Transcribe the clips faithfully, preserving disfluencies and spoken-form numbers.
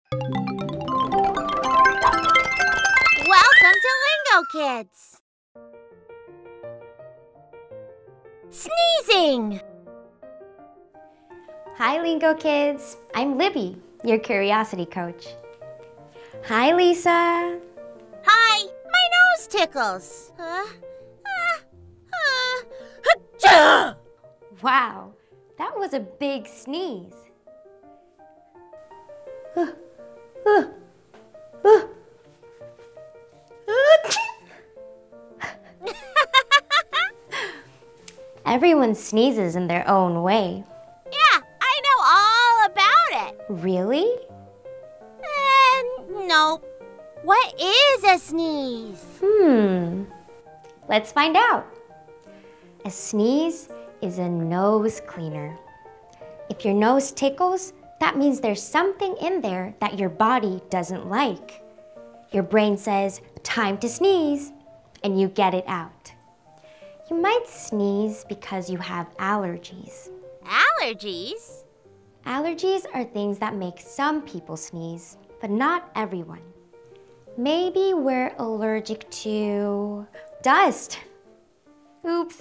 Welcome to Lingokids! Sneezing! Hi, Lingokids. I'm Libby, your curiosity coach. Hi, Lisa. Hi, my nose tickles. Uh, uh, uh, achoo! Wow, that was a big sneeze. Uh, uh, uh. Everyone sneezes in their own way. Yeah, I know all about it. Really? Uh, no. What is a sneeze? Hmm. Let's find out. A sneeze is a nose cleaner. If your nose tickles, that means there's something in there that your body doesn't like. Your brain says, time to sneeze, and you get it out. You might sneeze because you have allergies. Allergies? Allergies are things that make some people sneeze, but not everyone. Maybe we're allergic to dust. Oops.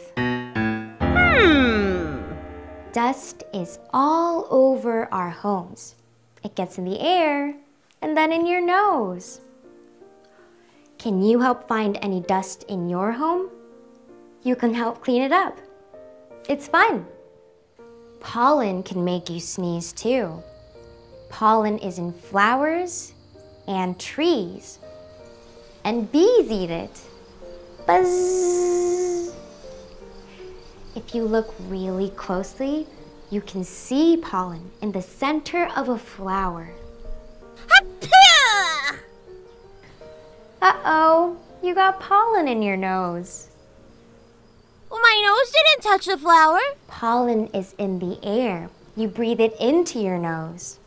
Hmm. Dust is all over our homes. It gets in the air and then in your nose. Can you help find any dust in your home? You can help clean it up. It's fun. Pollen can make you sneeze too. Pollen is in flowers and trees. And bees eat it. Buzz! If you look really closely, you can see pollen in the center of a flower. Achoo! Uh-oh, you got pollen in your nose. Well, my nose didn't touch the flower. Pollen is in the air. You breathe it into your nose.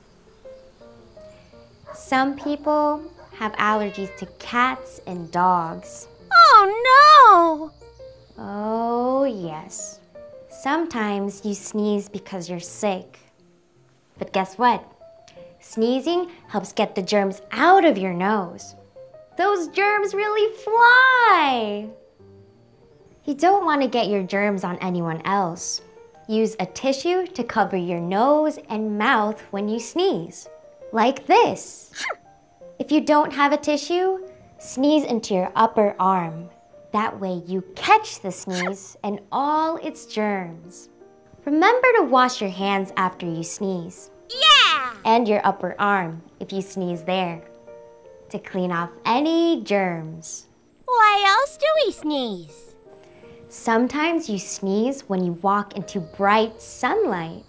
Some people have allergies to cats and dogs. Oh, no! Oh, yes. Sometimes you sneeze because you're sick. But guess what? Sneezing helps get the germs out of your nose. Those germs really fly! You don't want to get your germs on anyone else. Use a tissue to cover your nose and mouth when you sneeze. Like this. If you don't have a tissue, sneeze into your upper arm. That way you catch the sneeze and all its germs. Remember to wash your hands after you sneeze. Yeah! And your upper arm if you sneeze there, to clean off any germs. Why else do we sneeze? Sometimes you sneeze when you walk into bright sunlight.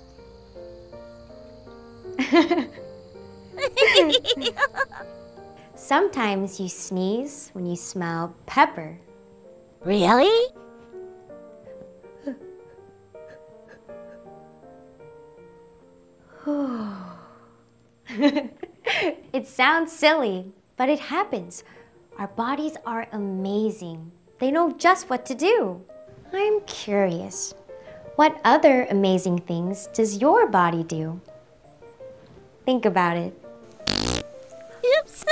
Sometimes you sneeze when you smell pepper. Really? It sounds silly, but it happens. Our bodies are amazing. They know just what to do. I'm curious, what other amazing things does your body do? Think about it. Oops.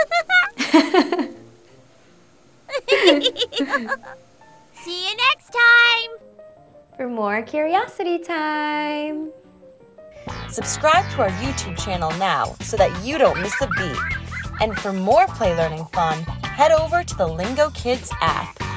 See you next time. For more curiosity time. Subscribe to our YouTube channel now so that you don't miss a beat. And for more play learning fun, head over to the Lingokids app.